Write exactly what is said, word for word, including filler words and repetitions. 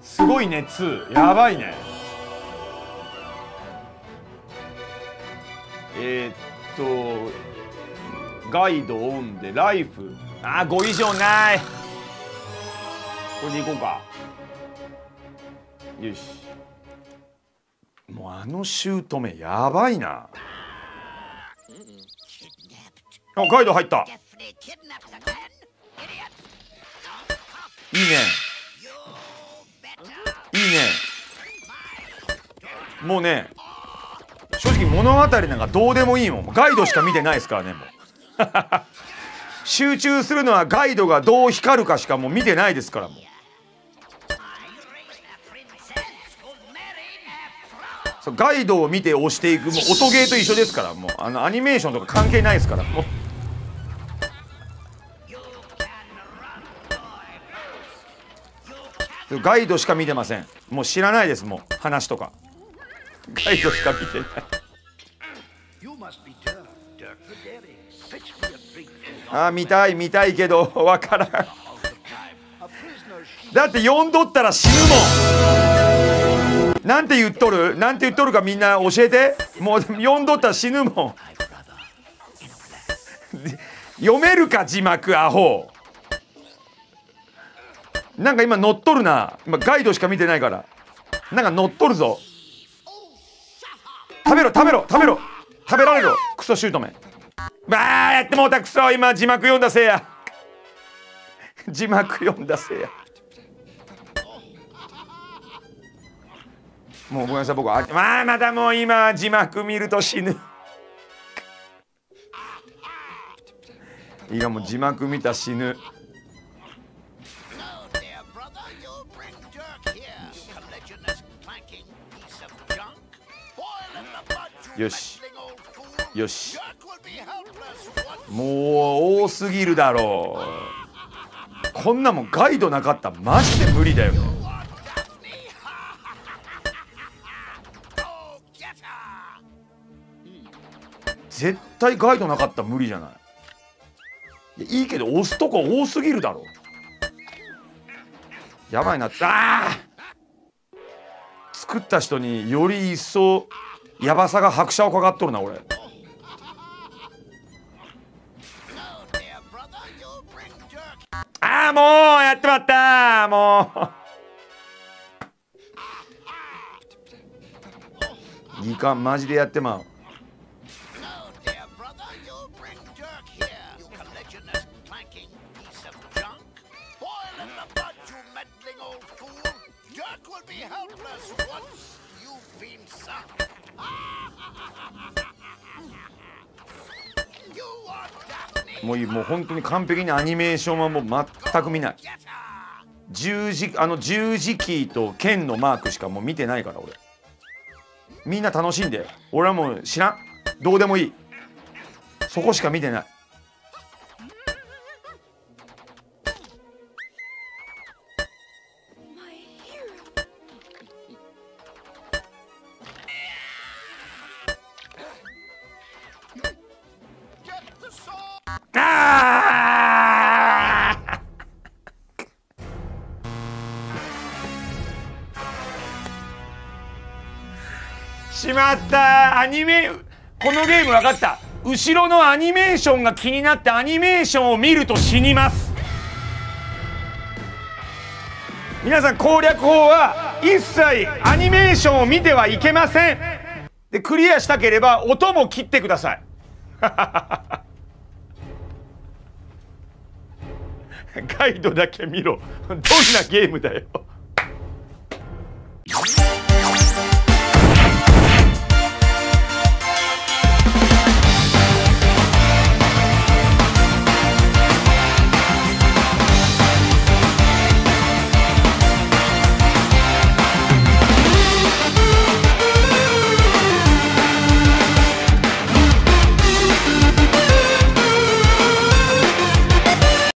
すごいね。ツーやばいね。えー、っとガイドオンでライフ、あーご以上ない。これでいこうか。よし。もうあの姑やばいな。あ、ガイド入った。いいねいいね。もうね、正直物語なんかどうでもいいもん。ガイドしか見てないですからね。もう集中するのはガイドがどう光るかしかもう見てないですから。もうそう、ガイドを見て押していく、もう音ゲーと一緒ですから。もうあのアニメーションとか関係ないですから。もうガイドしか見てません。もう知らないです。もう話とかガイドしか見てない。あー見たい見たいけどわからん。だって呼んどったら死ぬもん。なんて言っとるなんて言っとるかみんな教えて。もう呼んどったら死ぬもん。読めるか字幕アホ。なんか今乗っとるな。今ガイドしか見てないから。なんか乗っとるぞ。食べろ食べろ食べろ食べられろクソ姑。ばあやってもうた。クソ今字幕読んだせいや。字幕読んだせいや。もうごめんなさい。僕あまあまだもう今字幕見ると死ぬ。いやもう字幕見た死ぬ。よしよし。もう多すぎるだろう。こんなもんガイドなかったらマジで無理だよね。絶対ガイドなかったら無理じゃない。いいけど押すとこ多すぎるだろ。やばいな。あー作った人により一層やばさが拍車をかかっとるな俺。ああもうやってまったもういいかマジでやってまう。もういい。もう本当に完璧にアニメーションはもう全く見ない。十字あの十字キーと剣のマークしかもう見てないから俺。みんな楽しんで。俺はもう知らん。どうでもいい。そこしか見てない。しまった。アニメこのゲーム分かった。後ろのアニメーションが気になってアニメーションを見ると死にます。皆さん攻略法は一切アニメーションを見てはいけません。でクリアしたければ音も切ってください。ガイドだけ見ろ。どんなゲームだよ。